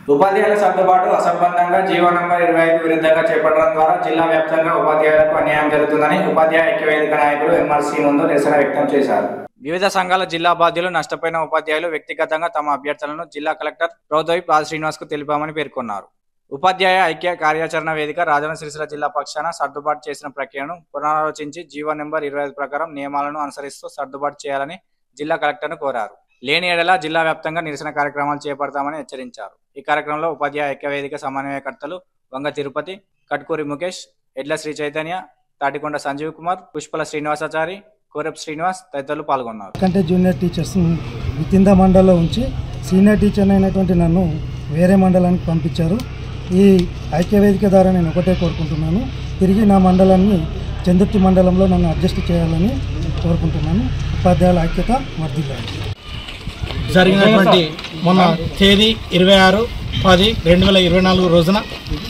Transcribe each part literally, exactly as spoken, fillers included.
ఉపాధ్యాయుల సర్దుబాటు అసంబద్ధంగా GO number ఇరవై ఐదు విరుద్ధంగా చేపట్టడం ద్వారా జిల్లా వ్యాప్తంగా ఉపాధ్యాయులకు అన్యాయం జరుగుతుందని ఉపాధ్యాయ ఐక్యవేదిక నాయకులు ఎంఆర్సీ ముందు నిరసన వ్యక్తం చేశారు. వివిధ సంఘాల జిల్లా బాధ్యులు నష్టపోయిన ఉపాధ్యాయులు వ్యక్తిగతంగా తమ అభ్యర్థులను జిల్లా కలెక్టర్ ప్రౌదోయ్ పాల్ శ్రీనివాస్ కు తెలిపామని పేర్కొన్నారు. ఉపాధ్యాయ ఐక్య కార్యాచరణ వేదిక రాజన్న సిరిసిల్ల జిల్లా పక్షాన సర్దుబాటు చేసిన ప్రక్రియను పునరాలోచించి జీవో నెంబర్ ఇరవై ఐదు ప్రకారం నియమాలను అనుసరిస్తూ సర్దుబాటు చేయాలని జిల్లా కలెక్టర్ను కోరారు. లేని ఎడల జిల్లా వ్యాప్తంగా నిరసన కార్యక్రమాలు చేపడతామని హెచ్చరించారు. ఈ కార్యక్రమంలో ఉపాధ్యాయ ఐక్య వేదిక సమన్వయకర్తలు వంగ తిరుపతి, కట్కూరి ముఖేష్, ఎడ్ల శ్రీ చైతన్య, తాటికొండ సంజీవ్ కుమార్, పుష్పల శ్రీనివాసాచారి, కోరప్ శ్రీనివాస్ తదితరులు పాల్గొన్నారు. కంటే junior teachers within the మండలంలో ఉంచి సీనియర్ టీచర్ అయినటువంటి నన్ను వేరే మండలానికి పంపించారు. ఈ ఐక్యవేదిక ద్వారా నేను ఒకటే కోరుకుంటున్నాను, తిరిగి నా మండలాన్ని చందుర్తి మండలంలో నన్ను అడ్జస్ట్ చేయాలని కోరుకుంటున్నాను. ఉపాధ్యాయుల ఐక్యత వర్ధిల్లాలి. జరిగినటువంటి మొన్న తేదీ ఇరవై ఆరు పది రెండు వేల ఇరవై నాలుగు రోజున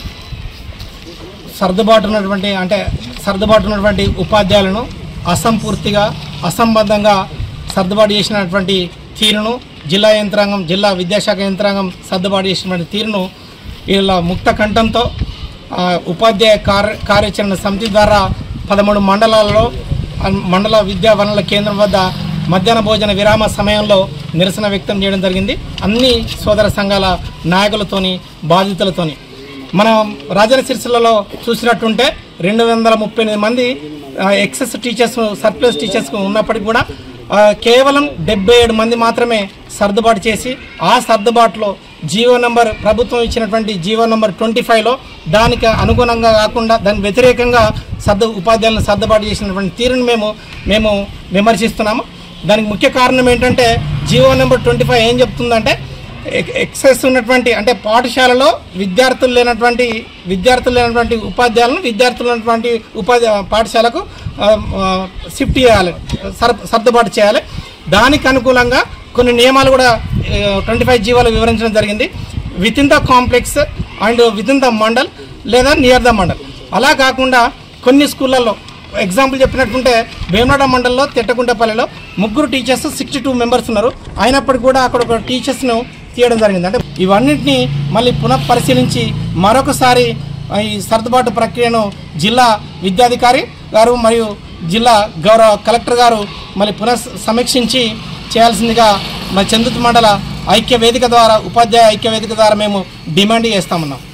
సర్దుబాటు ఉన్నటువంటి అంటే సర్దుబాటు ఉన్నటువంటి ఉపాధ్యాయులను అసంపూర్తిగా అసంబద్ధంగా సర్దుబాటు చేసినటువంటి తీరును జిల్లా యంత్రాంగం జిల్లా విద్యాశాఖ యంత్రాంగం సర్దుబాటు చేసినటువంటి తీరును ఇలా ముక్త కంఠంతో ఉపాధ్యాయ కార్య కార్యాచరణ సమితి ద్వారా పదమూడు మండలాలలో మండల విద్యా వనరుల కేంద్రం వద్ద మధ్యాహ్న భోజన విరామ సమయంలో నిరసన వ్యక్తం చేయడం జరిగింది. అన్ని సోదర సంఘాల నాయకులతోని బాధితులతోని మనం రాజన్న సిరిసిల్లలో చూసినట్టుంటే రెండు వందల ముప్పై ఎనిమిది మంది ఎక్సెస్ టీచర్స్ సర్ప్లస్ టీచర్స్ ఉన్నప్పటికీ కూడా కేవలం డెబ్బై ఏడు మంది మాత్రమే సర్దుబాటు చేసి ఆ సర్దుబాటులో జీవో నంబర్ ప్రభుత్వం ఇచ్చినటువంటి జీవో నంబర్ ట్వంటీ ఫైవ్లో దానికి అనుగుణంగా కాకుండా దానికి వ్యతిరేకంగా సర్దు ఉపాధ్యాయులను సర్దుబాటు చేసినటువంటి తీరును మేము మేము విమర్శిస్తున్నాము. దానికి ముఖ్య కారణం ఏంటంటే జీవో నెంబర్ ట్వంటీ ఫైవ్ ఏం చెప్తుందంటే ఎక్సెస్ ఉన్నటువంటి అంటే పాఠశాలలో విద్యార్థులు లేనటువంటి విద్యార్థులు లేనటువంటి ఉపాధ్యాయులను విద్యార్థులు ఉన్నటువంటి ఉపాధ్యాయ పాఠశాలకు షిఫ్ట్ చేయాలి, సర్దుబాటు చేయాలి. దానికి అనుకూలంగా కొన్ని నియమాలు కూడా ట్వంటీ ఫైవ్ జీవోలో వివరించడం జరిగింది. Within the complex and within the mandal లేదా నియర్ ద మండల్. అలా కాకుండా కొన్ని స్కూళ్ళల్లో ఎగ్జాంపుల్ చెప్పినట్టుంటే వేమనాడ మండలంలో తిట్టకుంటపల్లిలో ముగ్గురు టీచర్స్ సిక్స్టీ టూ మెంబర్స్ ఉన్నారు. అయినప్పటికీ కూడా అక్కడ ఒక టీచర్స్ను తీయడం జరిగింది. అంటే ఇవన్నింటినీ మళ్ళీ పునః పరిశీలించి మరొకసారి ఈ సర్దుబాటు ప్రక్రియను జిల్లా విద్యాధికారి గారు మరియు జిల్లా గౌరవ కలెక్టర్ గారు మళ్ళీ పునః సమీక్షించి చేయాల్సిందిగా మా చందుర్తి మండల ఐక్య వేదిక ద్వారా ఉపాధ్యాయ ఐక్య వేదిక ద్వారా మేము డిమాండ్ చేస్తామన్నాం.